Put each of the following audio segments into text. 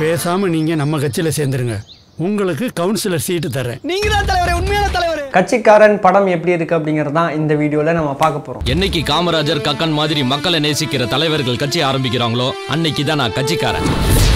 பேசாம நீங்க நம்ம கட்சியில சேர்ந்துருங்க. உங்களுக்கு கவுன்சிலர் சீட்டு தரேன். நீங்க தான் தலைவரே, உண்மையான தலைவர். கட்சிக்காரன் படம் எப்படி இருக்கு அப்படிங்கறது தான் இந்த வீடியோல நம்ம பார்க்க போறோம். என்னைக்கு காமராஜர் கக்கன் மாதிரி மக்களை நேசிக்கிற தலைவர்கள் கட்சி ஆரம்பிக்கிறாங்களோ அன்னைக்கு தான் நான் கட்சிக்காரன்.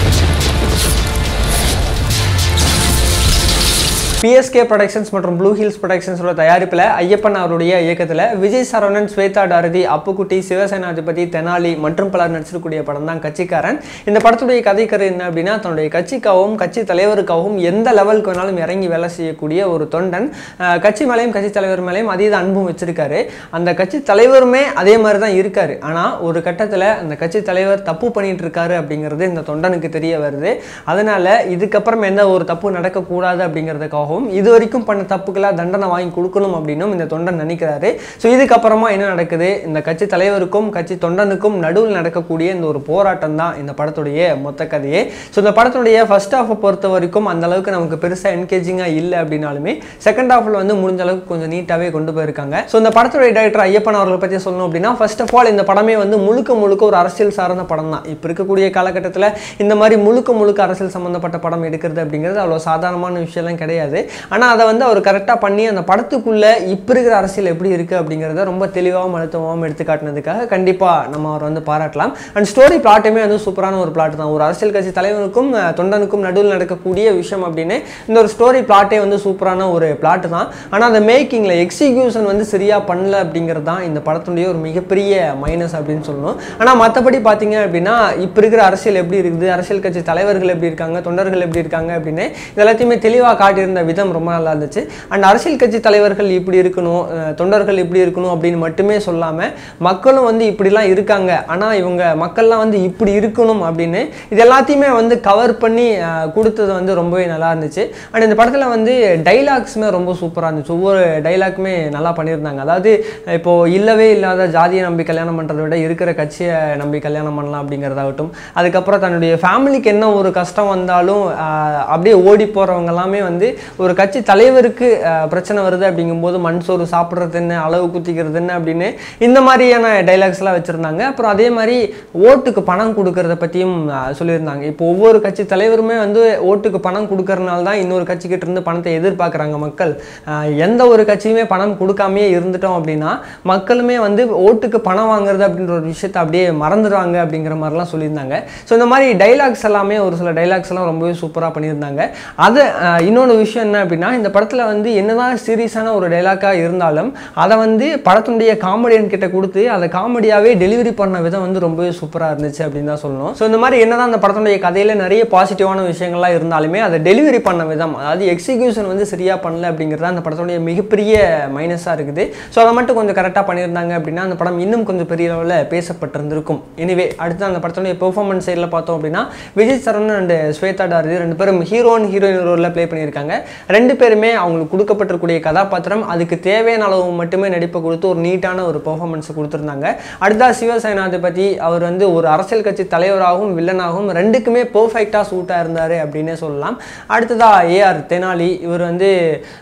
PSK ப்ரொடக்ஷன்ஸ் மற்றும் ப்ளூ ஹில்ஸ் ப்ரொடக்ஷன்ஸோட தயாரிப்பில் ஐயப்பன் அவருடைய இயக்கத்தில் விஜய் சரவணன், ஸ்வேதா டாரதி, அப்புக்குட்டி, சிவசேனாதிபதி, தெனாலி மற்றும் பலர் நடிச்சிருக்கக்கூடிய படம் தான் கட்சிக்காரன். இந்த படத்துடைய கதைக்கரு என்ன அப்படின்னா, தன்னுடைய கட்சிக்காகவும் கட்சி தலைவருக்காகவும் எந்த லெவலுக்கு வேணாலும் இறங்கி வேலை செய்யக்கூடிய ஒரு தொண்டன் கட்சி மேலேயும் கட்சி தலைவர் மேலேயும் அதீத அன்பும் வச்சிருக்காரு. அந்த கட்சி தலைவருமே அதே மாதிரி தான் இருக்காரு. ஆனால் ஒரு கட்டத்தில் அந்த கட்சி தலைவர் தப்பு பண்ணிட்டு இருக்காரு அப்படிங்கிறது இந்த தொண்டனுக்கு தெரிய வருது. அதனால இதுக்கப்புறம் எந்த ஒரு தப்பு நடக்கக்கூடாது அப்படிங்கிறதுக்காக இது வரைக்கும் பண்ண தப்புக்கெல்லாம் தண்டனை வாங்கி கொடுக்கணும் அப்படின்னும் இந்த தொண்டன் நினைக்கிறாரு. ஸோ இதுக்கப்புறமா என்ன நடக்குது, இந்த கட்சி தலைவருக்கும் கட்சி தொண்டனுக்கும் நடுவில் நடக்கக்கூடிய இந்த ஒரு போராட்டம் தான் இந்த படத்துடைய மொத்த கதையே. ஸோ இந்த படத்துடைய ஃபர்ஸ்ட் ஹாஃபை பொறுத்த வரைக்கும் அந்த அளவுக்கு நமக்கு பெருசாக என்கேஜிங்காக இல்லை அப்படின்னாலுமே செகண்ட் ஹாஃபில் வந்து முடிஞ்ச அளவுக்கு கொஞ்சம் நீட்டாகவே கொண்டு போயிருக்காங்க. ஸோ இந்த படத்துடைய டைரக்டர் ஐயப்பன் அவர்களை பற்றி சொல்லணும் அப்படின்னா, ஃபர்ஸ்ட் ஆஃப் ஆல் இந்த படமே வந்து முழுக்க ஒரு அரசியல் சார்ந்த படம் தான். இப்போ இருக்கக்கூடிய காலகட்டத்தில் இந்த மாதிரி முழுக்க அரசியல் சம்மந்தப்பட்ட படம் எடுக்கிறது அப்படிங்கிறது அவ்வளோ சாதாரணமான விஷயம்லாம் கிடையாது. ஆனால் அதை வந்து அவர் கரெக்டாக பண்ணி அந்த படத்துக்குள்ளே இப்போ இருக்கிற அரசியல் எப்படி இருக்குது அப்படிங்கிறத ரொம்ப தெளிவாகவும் அழுத்தமாகவும் எடுத்து காட்டினதுக்காக கண்டிப்பாக நம்ம அவர் வந்து பாராட்டலாம். அண்ட் ஸ்டோரி பிளாட்டுமே வந்து சூப்பரான ஒரு பிளாட் தான். ஒரு அரசியல் கட்சி தலைவனுக்கும் தொண்டனுக்கும் நடுவில் நடக்கக்கூடிய விஷயம் அப்படின்னு இந்த ஒரு ஸ்டோரி பிளாட்டே வந்து சூப்பரான ஒரு பிளாட்டு தான். ஆனால் அந்த மேக்கிங்கில் எக்ஸிக்யூஷன் வந்து சரியாக பண்ணல அப்படிங்கிறது தான் இந்த படத்துடைய ஒரு மிகப்பெரிய மைனஸ் அப்படின்னு சொல்லணும். ஆனால் மற்றபடி பார்த்தீங்க அப்படின்னா இப்போ இருக்கிற அரசியல் எப்படி இருக்குது, அரசியல் கட்சி தலைவர்கள் எப்படி இருக்காங்க, தொண்டர்கள் எப்படி இருக்காங்க அப்படின்னு இது எல்லாத்தையுமே தெளிவாக காட்டியிருந்த விதம் ரொம்ப நல்லா இருந்துச்சு. அண்ட் அரசியல் கட்சி தலைவர்கள் இப்படி இருக்கணும், தொண்டர்கள் இப்படி இருக்கணும் அப்படின்னு மட்டுமே சொல்லாமல் மக்களும் வந்து இப்படிலாம் இருக்காங்க, ஆனால் இவங்க மக்கள்லாம் வந்து இப்படி இருக்கணும் அப்படின்னு இது எல்லாத்தையுமே வந்து கவர் பண்ணி கொடுத்தது வந்து ரொம்பவே நல்லா இருந்துச்சு. அண்ட் இந்த படத்தில் வந்து டைலாக்ஸுமே ரொம்ப சூப்பராக இருந்துச்சு. ஒவ்வொரு டைலாக்குமே நல்லா பண்ணியிருந்தாங்க. அதாவது இப்போது இல்லவே இல்லாத ஜாதியை நம்பி கல்யாணம் பண்ணுறதை விட இருக்கிற கட்சியை நம்பி கல்யாணம் பண்ணலாம் அப்படிங்கிறதாகட்டும், அதுக்கப்புறம் தன்னுடைய ஃபேமிலிக்கு என்ன ஒரு கஷ்டம் வந்தாலும் அப்படியே ஓடி போகிறவங்க எல்லாமே வந்து ஒரு கட்சி தலைவருக்கு பிரச்சனை வருது அப்படிங்கும்போது மண் சோறு சாப்பிட்றது என்ன, அளவு குத்திக்கிறது என்ன அப்படின்னு இந்த மாதிரியான டைலாக்ஸ்லாம் வச்சுருந்தாங்க. அப்புறம் அதே மாதிரி ஓட்டுக்கு பணம் கொடுக்கறத பற்றியும் சொல்லியிருந்தாங்க. இப்போ ஒவ்வொரு கட்சி தலைவருமே வந்து ஓட்டுக்கு பணம் கொடுக்கறனால தான் இன்னொரு கட்சிக்கிட்ட இருந்து பணத்தை எதிர்பார்க்குறாங்க மக்கள். எந்த ஒரு கட்சியுமே பணம் கொடுக்காமையே இருந்துட்டோம் அப்படின்னா மக்களுமே வந்து ஓட்டுக்கு பணம் வாங்குறது அப்படின்ற ஒரு விஷயத்தை அப்படியே மறந்துடுவாங்க அப்படிங்கிற மாதிரிலாம் சொல்லியிருந்தாங்க. ஸோ இந்த மாதிரி டைலாக்ஸ் எல்லாமே ஒரு சில டைலாக்ஸ் எல்லாம் ரொம்பவே சூப்பராக பண்ணியிருந்தாங்க. அது இன்னொரு விஷயம் என்ன அப்படின்னா, இந்த படத்தில் வந்து என்னதான் சீரியஸான ஒரு டைலாக்காக இருந்தாலும் அதை வந்து படத்தினுடைய காமெடியன் கிட்ட கொடுத்து அதை காமெடியாகவே டெலிவரி பண்ண விதம் வந்து ரொம்பவே சூப்பராக இருந்துச்சு அப்படின்னு தான் சொல்லணும். ஸோ இந்த மாதிரி என்னதான் அந்த படத்தினுடைய கதையில் நிறைய பாசிட்டிவான விஷயங்கள்லாம் இருந்தாலுமே அதை டெலிவரி பண்ண விதம், அதாவது எக்ஸிக்யூஷன் வந்து சரியாக பண்ணல அப்படிங்கிறது அந்த படத்தினுடைய மிகப்பெரிய மைனஸாக இருக்குது. ஸோ அதை மட்டும் கொஞ்சம் கரெக்டாக பண்ணியிருந்தாங்க அப்படின்னா அந்த படம் இன்னும் கொஞ்சம் பெரிய அளவில் பேசப்பட்டிருந்திருக்கும். எனிவே அடுத்து அந்த படத்தினுடைய பெர்ஃபார்மன்ஸ் சைடில் பார்த்தோம் அப்படின்னா, விஜய் சரவணன் அண்ட் ஸ்வேதா டாரதி ரெண்டு பேரும் ஹீரோயின் ரோலில் ப்ளே பண்ணியிருக்காங்க. ரெண்டு பேருமே அவங்களுக்கு கொடுக்கப்பட்டிருக்கூடிய கதாபாத்திரம் அதுக்கு தேவையான அளவு மட்டுமே நடிப்பை கொடுத்து ஒரு நீட்டான ஒரு பெர்ஃபார்மன்ஸை கொடுத்துருந்தாங்க. அடுத்தா சிவசேனாதிபதி அவர் வந்து ஒரு அரசியல் கட்சி தலைவராகவும் வில்லனாகவும் ரெண்டுக்குமே பெர்ஃபெக்டாக சூட்டாக இருந்தார் அப்படின்னே சொல்லலாம். அடுத்ததா AR தெனாலி, இவர் வந்து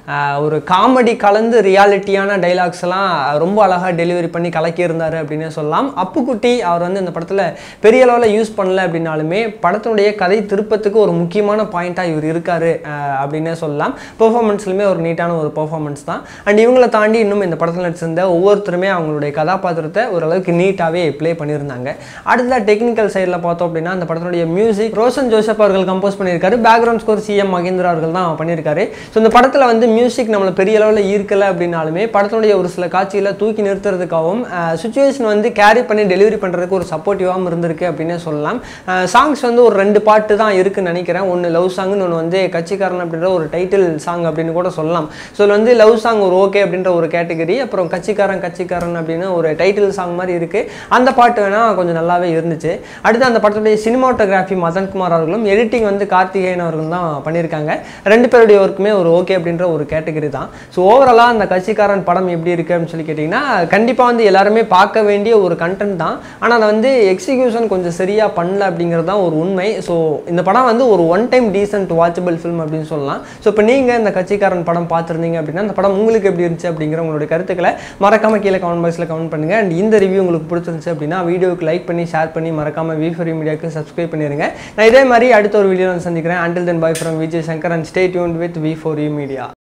ஒரு காமெடி கலந்து ரியாலிட்டியான டைலாக்ஸ் எல்லாம் ரொம்ப அழகாக டெலிவரி பண்ணி கலக்கியிருந்தார் அப்படின்னே சொல்லலாம். அப்புக்குட்டி அவர் வந்து இந்த படத்தில் பெரிய அளவில் யூஸ் பண்ணல அப்படின்னாலுமே படத்தினுடைய கதை திருப்பத்துக்கு ஒரு முக்கியமான பாயிண்ட்டாக இவர் இருக்காரு அப்படின்னே சொல்லலாம். பெர்ஃபார்மன்ஸ்லையுமே ஒரு நீட்டான ஒரு பெர்ஃபார்மன்ஸ் தான். அண்ட் இவங்களை தாண்டி இன்னும் இந்த படத்தில் நடிச்சிருந்த ஒவ்வொருத்தருமே அவங்களுடைய கதாபாத்திரத்தை ஓரளவுக்கு நீட்டாகவே ப்ளே பண்ணியிருந்தாங்க. அடுத்ததாக டெக்னிக்கல் சைடில் பார்த்தோம் அப்படின்னா, அந்த படத்தினுடைய மியூசிக் ரோஷன் ஜோசப் அவர்கள் கம்போஸ் பண்ணியிருக்காரு. பேக்ரவுண்ட் ஸ்கோர் CM மகேந்திரா அவர்கள் தான் பண்ணியிருக்காரு. ஸோ இந்த படத்தில் வந்து மியூசிக் நம்மளை பெரிய அளவில் ஈர்க்கலை அப்படின்னாலுமே படத்தினுடைய ஒரு சில காட்சியில் தூக்கி நிறுத்துறதுக்காகவும் சுச்சுவேஷன் வந்து கேரி பண்ணி டெலிவரி பண்ணுறதுக்கு ஒரு சப்போர்ட்டிவாகவும் இருந்திருக்கு அப்படின்னே சொல்லலாம். சாங்ஸ் வந்து ஒரு 2 பாட்டு தான் இருக்குன்னு நினைக்கிறேன். ஒன்று லவ் சாங்னு, ஒன்று வந்து கட்சிக்காரன் அப்படின்ற ஒரு டைட்டில் சாங் அப்படின்னு கூட சொல்லலாம். ஸோ இதில் வந்து லவ் சாங் ஒரு ஓகே அப்படின்ற ஒரு கேட்டகரி, அப்புறம் கட்சிக்காரன் அப்படின்னு ஒரு டைட்டில் சாங் மாதிரி இருக்குது. அந்த பாட்டு வேணால் கொஞ்சம் நல்லாவே இருந்துச்சு. அடுத்து அந்த படத்துடைய சினிமாட்டோகிராஃபி மதன்குமார் அவர்களும், எடிட்டிங் வந்து கார்த்திகேயன் அவர்களும் தான் பண்ணியிருக்காங்க. ரெண்டு பேருடைய ஒர்க்குமே ஒரு ஓகே அப்படின்ற ஒரு கேட்டகரி தான். ஸோ ஓவராலாக அந்த கட்சிக்காரன் படம் எப்படி இருக்குது அப்படின்னு சொல்லி கேட்டிங்கன்னா, கண்டிப்பாக வந்து எல்லாருமே பார்க்க வேண்டிய ஒரு கண்டென்ட் தான். ஆனால் அதை வந்து எக்ஸிக்யூஷன் கொஞ்சம் சரியாக பண்ணல அப்படிங்கிறது தான் ஒரு உண்மை. ஸோ இந்த படம் வந்து ஒரு one time decent watchable film அப்படின்னு சொல்லலாம். ஸோ இப்போ நீங்கள் இந்த கட்சிக்காரன் படம் பார்த்துருந்தீங்க அப்படின்னா அந்த படம் உங்களுக்கு எப்படி இருந்துச்சு அப்படிங்கிற உங்களுடைய கருத்துக்களை மறக்காம கீழே கமெண்ட் பாக்ஸில் கமெண்ட் பண்ணுங்க. அண்ட் இந்த ரிவ்யூ உங்களுக்கு பிடிச்சிருந்துச்சு அப்படின்னா வீடியோக்கு லைக் பண்ணி ஷேர் பண்ணி மறக்காம V4U மீடியாவுக்கு சப்ஸ்கிரைப் பண்ணிருங்க. நான் இதே மாதிரி அடுத்த ஒரு வீடியோ சந்திக்கிறேன். Until then, bye from Vijay Shankar and stay tuned with V4U Media.